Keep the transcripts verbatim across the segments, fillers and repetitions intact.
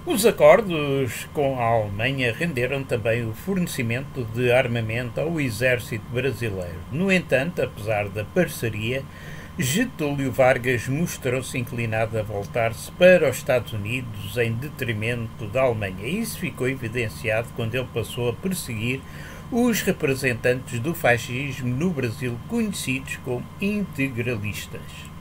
Os acordos com a Alemanha renderam também o fornecimento de armamento ao exército brasileiro. No entanto, apesar da parceria, Getúlio Vargas mostrou-se inclinado a voltar-se para os Estados Unidos em detrimento da Alemanha. Isso ficou evidenciado quando ele passou a perseguir os representantes do fascismo no Brasil, conhecidos como integralistas.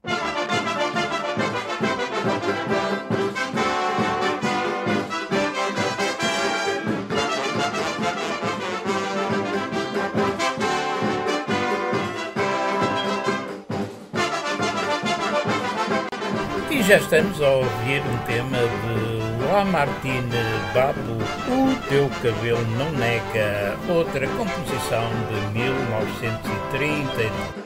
E já estamos a ouvir um tema de Lamartine Babo, O Teu Cabelo Não Nega, outra composição de mil novecentos e trinta e nove.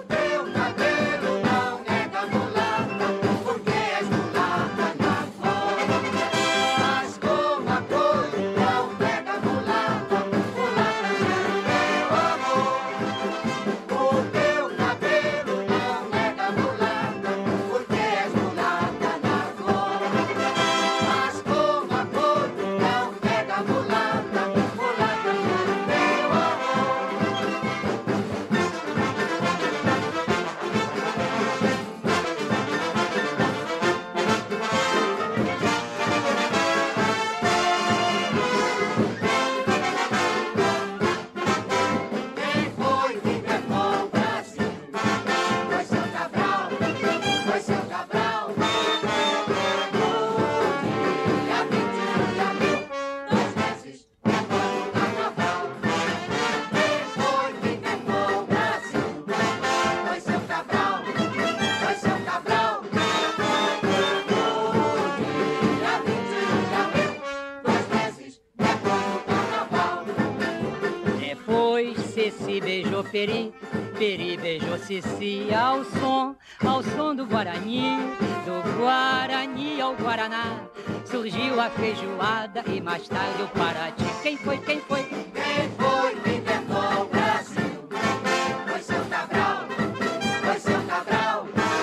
Ceci beijou Peri, Peri beijou Ceci ao som, ao som do Guarani, do Guarani ao Guaraná. Surgiu a feijoada e mais tarde o Paraty. Quem foi, quem foi? Quem foi que inventou o Brasil? Foi seu Cabral, foi seu Cabral.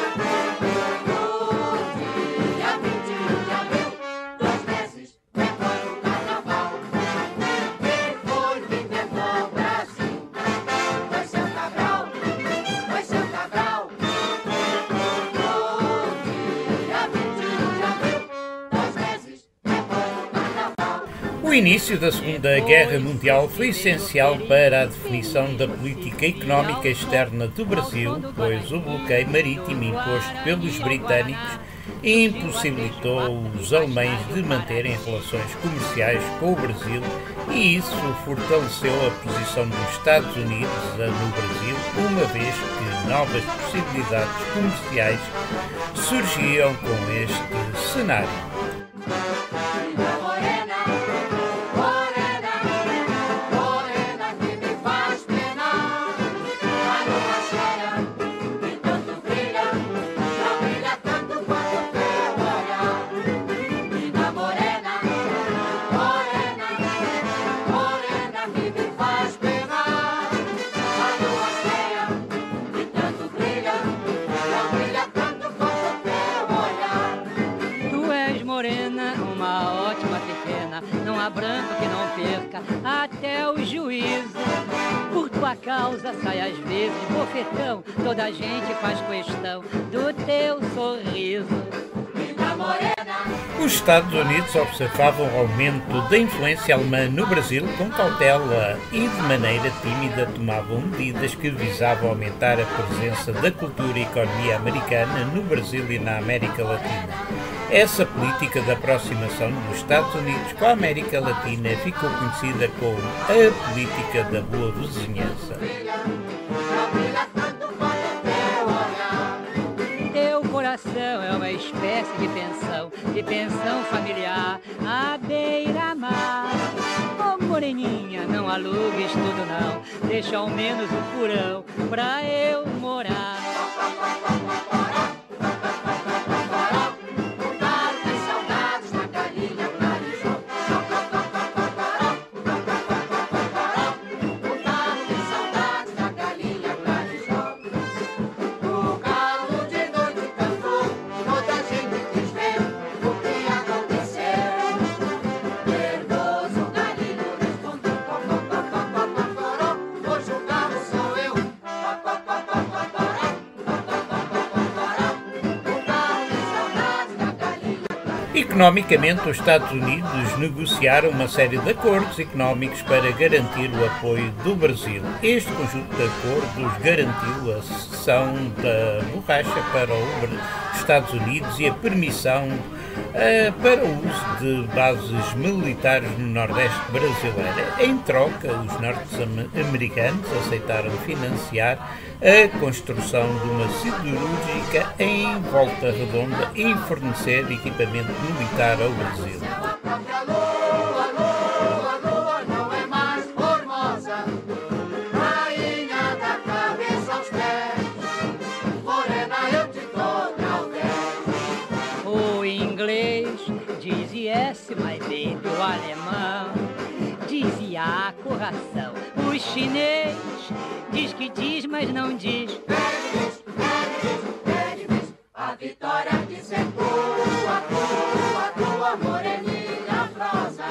No dia vinte e um de abril, dois meses depois do carnaval. Quem foi que inventou o Brasil? Foi seu Cabral, foi seu Cabral. No dia vinte e um de abril, dois meses depois do carnaval. O início da Segunda Guerra Mundial foi essencial para a definição da política económica externa do Brasil, pois o bloqueio marítimo imposto pelos britânicos impossibilitou os alemães de manterem relações comerciais com o Brasil e isso fortaleceu a posição dos Estados Unidos no Brasil, uma vez que novas possibilidades comerciais surgiam com este cenário. Não há branco que não perca até o juízo. Por tua causa sai às vezes bofetão, toda a gente faz questão do teu sorriso. Linda morena. Os Estados Unidos observavam o aumento da influência alemã no Brasil com cautela e de maneira tímida tomavam medidas que visavam aumentar a presença da cultura e economia americana no Brasil e na América Latina. Essa política de aproximação dos Estados Unidos com a América Latina ficou conhecida como a política da boa vizinhança. Teu coração é uma espécie de pensão, de pensão familiar à beira-mar. Oh, moreninha, não alugues tudo não, deixa ao menos o porão pra eu morar. Economicamente, os Estados Unidos negociaram uma série de acordos económicos para garantir o apoio do Brasil. Este conjunto de acordos garantiu a cessão da borracha para os Estados Unidos e a permissão uh, para o uso de bases militares no Nordeste brasileiro. Em troca, os norte-americanos aceitaram financiar a construção de uma siderúrgica em Volta Redonda e fornecer equipamento militar ao Brasil. O inglês dizia my baby, o alemão dizia coração, o chinês diz que diz, mas não diz. A vitória de ser tua, tua, tua moreninha rosa.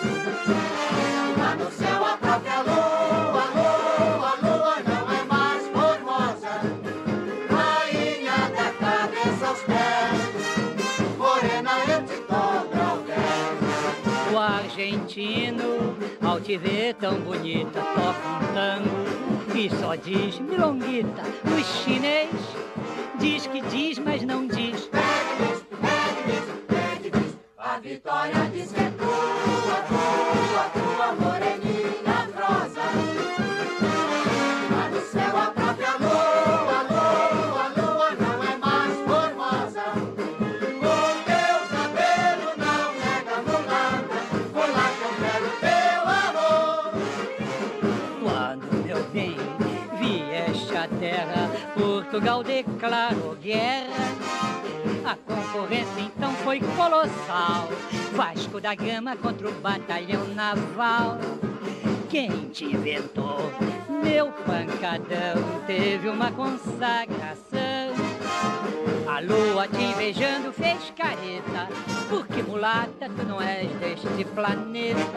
Lá no céu a própria lua, lua, lua não é mais formosa. Rainha da cabeça aos pés, morena eu te dobro ao pé. O argentino, ao te ver tão bonita, toca um tango e só diz milonguita. O chinês diz que diz, mas não diz. Pede-me, pede-me, pede-me a vitória de ser tua, tua, tua moreninha rosa. Lá no céu a própria lua, lua, lua não é mais formosa. O teu cabelo não nega mulata, foi lá que eu quero teu amor. Quando, meu bem, vieste à terra, Portugal declarou guerra. A concorrência então foi colossal. Vasco da Gama contra o batalhão naval. Quem te inventou, meu pancadão, teve uma consagração. A lua te invejando fez careta, porque mulata tu não és deste planeta.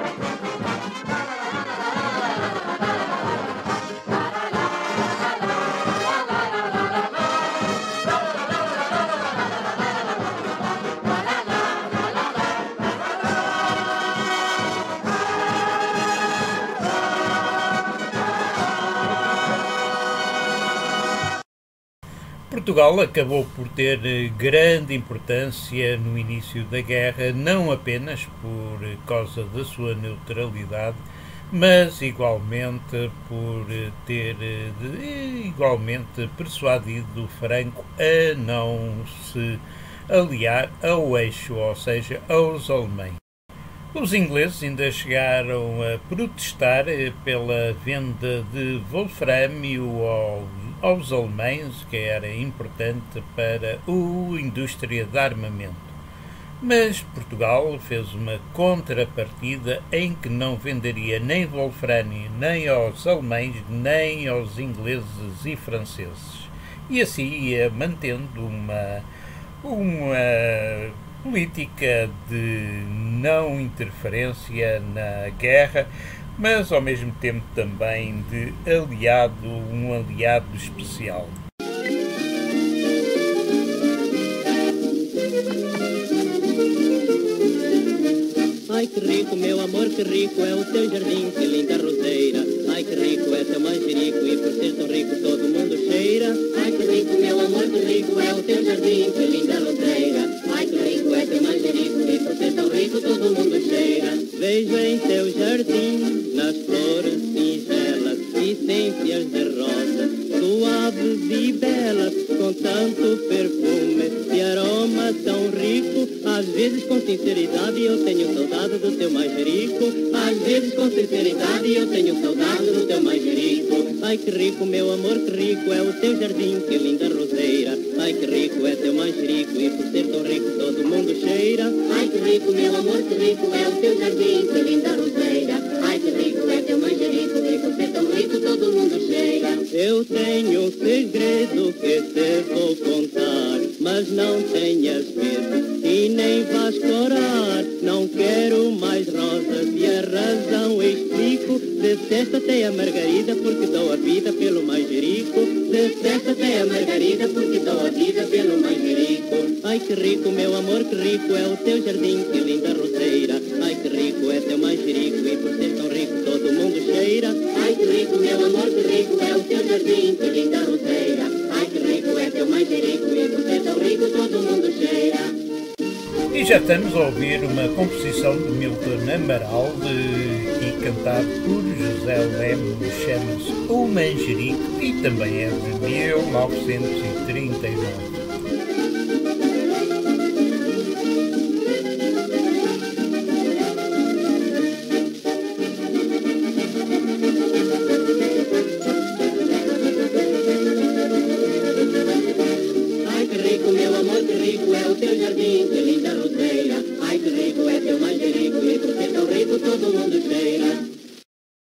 Portugal acabou por ter grande importância no início da guerra, não apenas por causa da sua neutralidade, mas igualmente por ter igualmente persuadido Franco a não se aliar ao eixo, ou seja, aos alemães. Os ingleses ainda chegaram a protestar pela venda de wolframio aos alemães, que era importante para a indústria de armamento. Mas Portugal fez uma contrapartida em que não venderia nem wolframio nem aos alemães, nem aos ingleses e franceses. E assim ia mantendo uma, uma política de não interferência na guerra, mas ao mesmo tempo também de aliado, um aliado especial. Ai que rico, meu amor, que rico é o teu jardim, que linda roseira. Ai que rico é teu manjerico e por ser tão rico todo mundo cheira. Ai que rico, meu amor, que rico é o teu jardim, que linda roseira. Ai que rico é teu manjerico e por ser tão rico todo mundo cheira. Vejo em teu jardim, nas flores singelas, essências de rosa, suaves e belas, com tanto perfume e aroma tão rico. Às vezes com sinceridade eu tenho saudade do teu manjerico. Às vezes com sinceridade eu tenho saudade do teu manjerico. Ai que rico, meu amor, que rico é o teu jardim, que linda roseira. Ai que rico é teu manjerico e por ser tão rico todo mundo cheira. Ai que rico, meu amor, que rico é o teu jardim, que linda roseira. Ai que rico é teu manjerico e por ser tão rico todo mundo cheira. Eu tenho um segredo que te vou contar, mas não tenhas medo e nem vás chorar. Não quero mais rosas e a razão explico. Detesta até a margarida porque dou a vida pelo manjerico. Detesta até a margarida porque dou a vida pelo manjerico. Ai que rico. rico, meu amor, que rico é o teu jardim, que linda roseira. Ai, que rico é teu manjerico e por ser tão rico todo mundo cheira. Ai, que rico, meu amor, que rico é o teu jardim, que linda roseira. Ai, que rico é teu manjerico e por ser tão rico todo mundo cheira. E já estamos a ouvir uma composição de Milton Amaral de, e cantado por José Lemos, chama-se O Manjerico e também é de mil novecentos e trinta e nove. Ai, que rico, meu amor, que rico é o teu jardim, que linda roseira. Ai, que rico é teu manjerico e por ser tão rico todo mundo cheira.